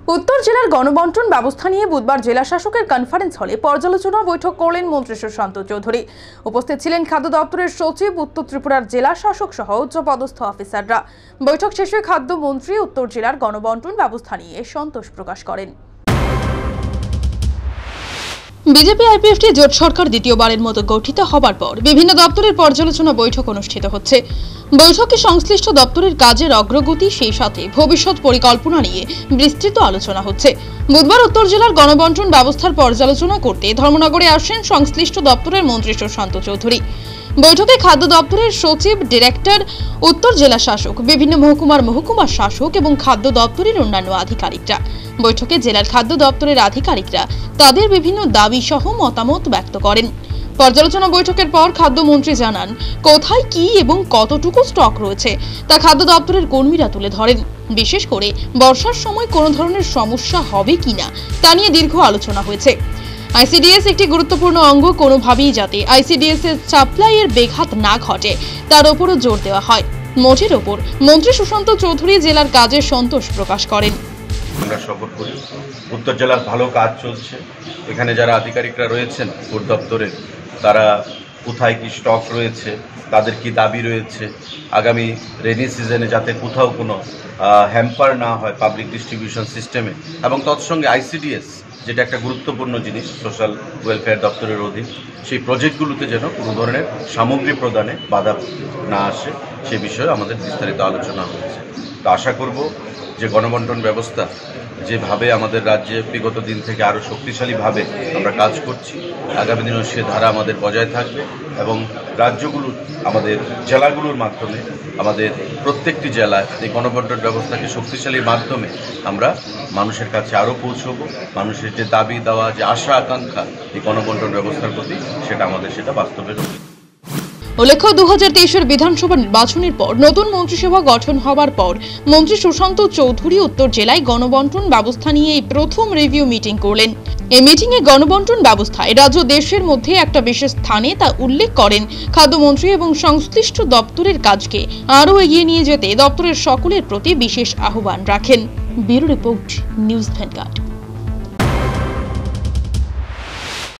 उत्तर जिलार गणबंटन व्यवस्था निये बुधवार जिला शासकेर कन्फारेंस हले पर्यालोचना बैठक करलेन मंत्री सुशांत चौधुरी। उपस्थित छिलेन खाद्य दफ्तरेर सचिव, उत्तर त्रिपुरार जिला शासक सह उच्चपदस्थ अफिसाररा। बैठक शेषे खाद्य मंत्री उत्तर जिलार गणबंटन व्यवस्था निये सन्तोष प्रकाश करेन। বিজেপি আইপিএফটি জোট সরকার দ্বিতীয়বারের মতো গঠিত হবার পর বিভিন্ন দপ্তরের পর্যালোচনা বৈঠক অনুষ্ঠিত হচ্ছে। বৈঠকে সংশ্লিষ্ট দপ্তরের কাজের অগ্রগতি সেই সাথে ভবিষ্যৎ পরিকল্পনা নিয়ে বিস্তৃত আলোচনা হচ্ছে। বুধবার উত্তর জেলার গণবন্টন ব্যবস্থার পর্যালোচনা করতে ধর্মনগরে আসেন সংশ্লিষ্ট দপ্তরের মন্ত্রী সুশান্ত চৌধুরী। বৈঠকে খাদ্য দপ্তরের সচিব, ডিরেক্টর, উত্তর জেলা শাসক, বিভিন্ন মহকুমার মহকুমা শাসক এবং খাদ্য দপ্তরের অন্যান্য আধিকারিকরা। বৈঠকে জেলার খাদ্য দপ্তরের আধিকারিকরা তাদের বিভিন্ন দাবি সহ মতামত ব্যক্ত করেন। পর্যালোচনা বৈঠকের পর খাদ্যমন্ত্রী জানান, কোথায় কি এবং কতটুকু স্টক রয়েছে তা খাদ্য দপ্তরের কর্মীরা তুলে ধরেন। বিশেষ করে বর্ষার সময় কোনো ধরনের সমস্যা হবে কিনা তা নিয়ে দীর্ঘ আলোচনা হয়েছে। আইসিডিএস একটি গুরুত্বপূর্ণ অঙ্গ, কোনোভাবেই যাতে আইসিডিএস এর সাপ্লাইয়ের ব্যাঘাত না ঘটে তার উপরও জোর দেওয়া হয়। মোটের ওপর মন্ত্রী সুশান্ত চৌধুরী জেলার কাজে সন্তোষ প্রকাশ করেন। আমরা শপথ করি উত্তর জেলার ভালো কাজ চলছে। এখানে যারা আধিকারিকরা রয়েছেন ফুড দপ্তরে, তারা কোথায় কি স্টক রয়েছে, তাদের কি দাবি রয়েছে, আগামী রেনি সিজনে যাতে কোথাও কোনো হ্যাম্পার না হয় পাবলিক ডিস্ট্রিবিউশন সিস্টেমে, এবং তৎসঙ্গে আইসিডিএস যেটা একটা গুরুত্বপূর্ণ জিনিস সোশ্যাল ওয়েলফেয়ার দপ্তরের অধীন, সেই প্রজেক্টগুলোতে যেন কোনো ধরনের সামগ্রী প্রদানে বাধা না আসে সে বিষয়ে আমাদের বিস্তারিত আলোচনা হয়েছে। তো আশা করব যে গণবন্টন ব্যবস্থা যেভাবে আমাদের রাজ্যে বিগত দিন থেকে আরও শক্তিশালীভাবে আমরা কাজ করছি, আগামী দিনেও সে ধারা আমাদের বজায় থাকবে এবং রাজ্যগুলোর, আমাদের জেলাগুলোর মাধ্যমে আমাদের প্রত্যেকটি জেলায় এই গণবন্টন ব্যবস্থাকে শক্তিশালীর মাধ্যমে আমরা মানুষের কাছে আরও পৌঁছবো। মানুষের যে দাবি দেওয়া, যে আশা আকাঙ্ক্ষা এই গণবন্টন ব্যবস্থার প্রতি, সেটা বাস্তবে রূপ। উল্লেখ্য, 2023-এর বিধানসভা নির্বাচনের পর নতুন মন্ত্রিসভা গঠন হওয়ার পর মন্ত্রী সুশান্ত চৌধুরী উত্তর জেলায় গণবন্টন ব্যবস্থা নিয়ে এই প্রথম রিভিউ মিটিং করলেন। এই মিটিংয়ে গণবন্টন ব্যবস্থায় রাজ্য দেশের মধ্যে একটা বিশেষ স্থানে তা উল্লেখ করেন খাদ্যমন্ত্রী এবং সংশ্লিষ্ট দপ্তরের কাজকে আরও এগিয়ে নিয়ে যেতে দপ্তরের সকলের প্রতি বিশেষ আহ্বান রাখেন। Bureau report, news vanguard.